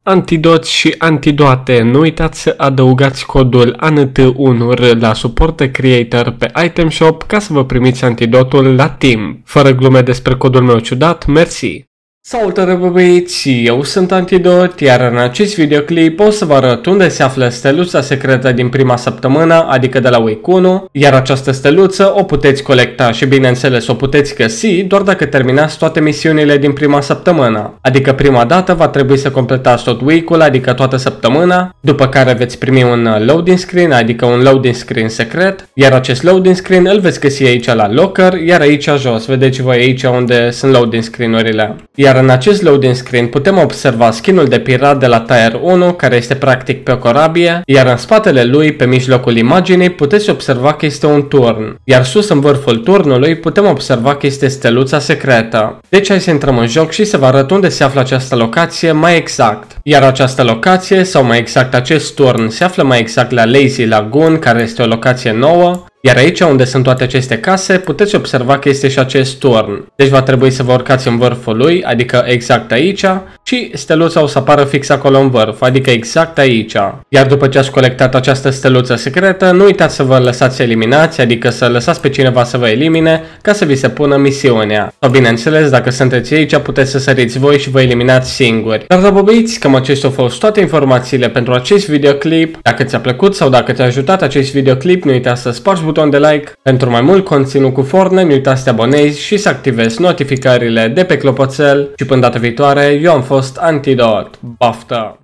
Antidoți și antidoate, nu uitați să adăugați codul ANT1R la Support Creator pe Item Shop ca să vă primiți antidotul la timp. Fără glume despre codul meu ciudat, mersi! Salutare băieți, eu sunt Antidot, iar în acest videoclip o să vă arăt unde se află steluța secretă din prima săptămână, adică de la Week 1, iar această steluță o puteți colecta și bineînțeles o puteți găsi doar dacă terminați toate misiunile din prima săptămână. Adică prima dată va trebui să completați tot week-ul, adică toată săptămâna, după care veți primi un loading screen, adică un loading screen secret, iar acest loading screen îl veți găsi aici la locker, iar aici jos, vedeți voi aici unde sunt loading screen-urile. Iar în acest loading screen putem observa skinul de pirat de la Tier 1, care este practic pe o corabie, iar în spatele lui, pe mijlocul imaginii, puteți observa că este un turn. Iar sus în vârful turnului putem observa că este steluța secretă. Deci hai să intrăm în joc și să vă arăt unde se află această locație mai exact. Iar această locație, sau mai exact acest turn, se află mai exact la Lazy Lagoon, care este o locație nouă. Iar aici unde sunt toate aceste case, puteți observa că este și acest turn. Deci va trebui să vă urcați în vârful lui, adică exact aici, și steluța o să apară fix acolo în vârf, adică exact aici. Iar după ce ați colectat această steluță secretă, nu uitați să vă lăsați eliminați, adică să lăsați pe cineva să vă elimine, ca să vi se pună misiunea. Sau bineînțeles, dacă sunteți aici, puteți să săriți voi și vă eliminați singuri. Dar da, băieți, cam acestea au fost toate informațiile pentru acest videoclip. Dacă ți-a plăcut sau dacă ți-a ajutat acest videoclip, nu uita să spargi buton de like. Pentru mai mult conținut cu Fortnite, nu uita să te abonezi și să activezi notificările de pe clopoțel. Și până data viitoare, eu am fost Antidot. Baftă!